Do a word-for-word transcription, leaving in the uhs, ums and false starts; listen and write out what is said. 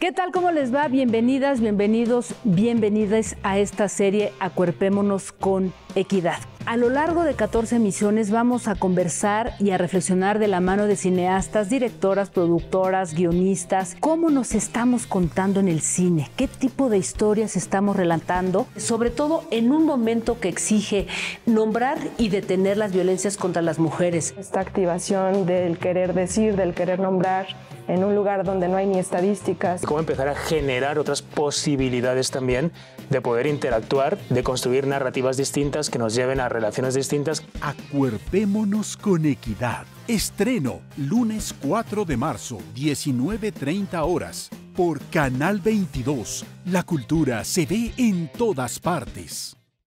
¿Qué tal? ¿Cómo les va? Bienvenidas, bienvenidos, bienvenidas a esta serie Acuerpémonos con Equidad. A lo largo de catorce emisiones vamos a conversar y a reflexionar de la mano de cineastas, directoras, productoras, guionistas, cómo nos estamos contando en el cine, qué tipo de historias estamos relatando, sobre todo en un momento que exige nombrar y detener las violencias contra las mujeres. Esta activación del querer decir, del querer nombrar, en un lugar donde no hay ni estadísticas. Cómo empezar a generar otras posibilidades también de poder interactuar, de construir narrativas distintas que nos lleven a relaciones distintas. Acuerpémonos con Equidad. Estreno lunes cuatro de marzo, diecinueve treinta horas, por Canal veintidós. La cultura se ve en todas partes.